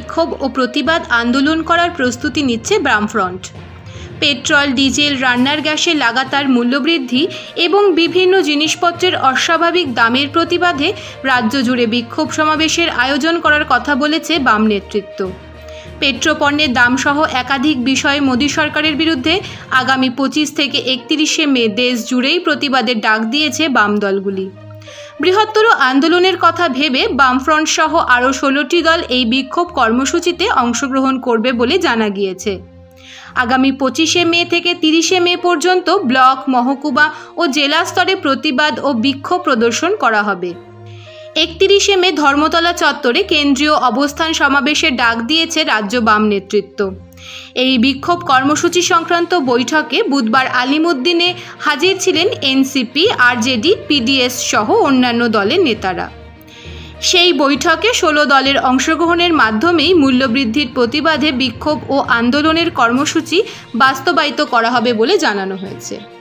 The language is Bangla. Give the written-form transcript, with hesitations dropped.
বিক্ষোভ ও প্রতিবাদ আন্দোলন করার প্রস্তুতি নিচ্ছে বামফ্রন্ট। পেট্রোল, ডিজেল, রান্নার গ্যাসের লাগাতার মূল্যবৃদ্ধি এবং বিভিন্ন জিনিসপত্রের অস্বাভাবিক দামের প্রতিবাদে রাজ্য জুড়ে বিক্ষোভ সমাবেশের আয়োজন করার কথা বলেছে বাম নেতৃত্ব। পেট্রোপণ্যের দামসহ একাধিক বিষয়ে মোদী সরকারের বিরুদ্ধে আগামী 25 থেকে 31শে মে দেশ জুড়েই প্রতিবাদের ডাক দিয়েছে বাম দলগুলি। বৃহত্তর আন্দোলনের কথা ভেবে বামফ্রন্ট সহ আরও 16টি দল এই বিক্ষোভ কর্মসূচিতে অংশগ্রহণ করবে বলে জানা গিয়েছে। আগামী 25শে মে থেকে 30শে মে পর্যন্ত ব্লক, মহকুমা ও জেলা স্তরে প্রতিবাদ ও বিক্ষোভ প্রদর্শন করা হবে। 31শে মে ধর্মতলা চত্বরে কেন্দ্রীয় অবস্থান সমাবেশের ডাক দিয়েছে রাজ্য বাম নেতৃত্ব। এই বিক্ষোভ কর্মসূচি সংক্রান্ত বৈঠকে বুধবার আলিমুদ্দিনে হাজির ছিলেন এনসিপি, আরজেডি, পিডিএস সহ অন্যান্য দলের নেতারা। সেই বৈঠকে 16 দলের অংশগ্রহণের মাধ্যমেই মূল্যবৃদ্ধির প্রতিবাদে বিক্ষোভ ও আন্দোলনের কর্মসূচি বাস্তবায়িত করা হবে বলে জানানো হয়েছে।